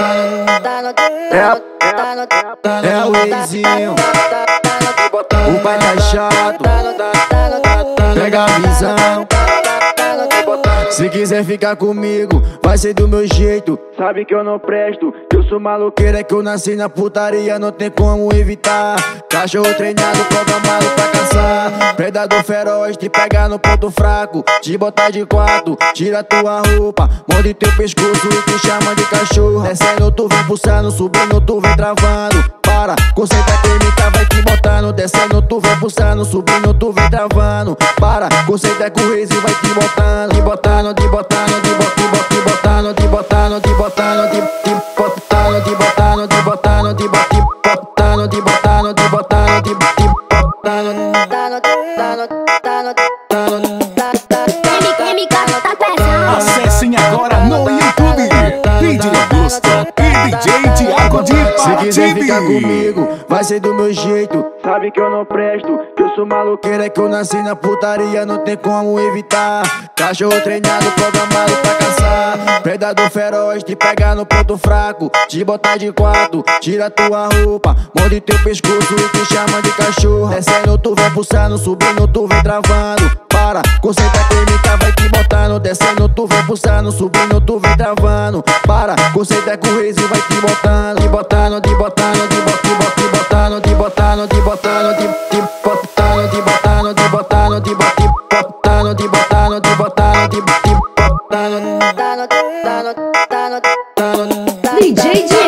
É o Eizinho, o pai tá chato, pega a visão. Se quiser ficar comigo, vai ser do meu jeito. Sabe que eu não presto, que eu sou maloqueiro, é que eu nasci na putaria, não tem como evitar. Cachorro treinado, programado pra caçar. Predador feroz, te pegar no ponto fraco, te botar de quatro, tira tua roupa, morde teu pescoço e te chama de cachorro. Descendo tu vem pulsando, subindo tu vem travando. Para, conceita química vai te botando. Descendo tu vem pulsando, subindo tu vem travando. Para, conceita com o e vai te botando. Te botando, te botando, te botando, te botando, te botando, te botando, te botando, te botando, te botando, te botando, te botando, te botando, te botando. Acessem agora no YouTube DJ Augusto e DJ Thiago de Paraty. Se quiser ficar comigo, vai ser do meu jeito. Sabe que eu não presto, que eu sou maloqueiro, é que eu nasci na putaria, não tem como evitar. Cachorro treinado, programado pra caçar. Predador feroz, te pegar no ponto fraco, te botar de quatro, tira tua roupa, morde teu pescoço e te chama de cachorro. Descendo tu vem pulsando, subindo tu vem travando. Para, conceita química vai te botando. Descendo tu vem pulsando, subindo tu vem travando. Para, conceita com o e vai te botando. Te botando, te botando, te botando, te botando, te botando, te botando, te botando, te botando, te botando, te botando, te botando, te botando. DJ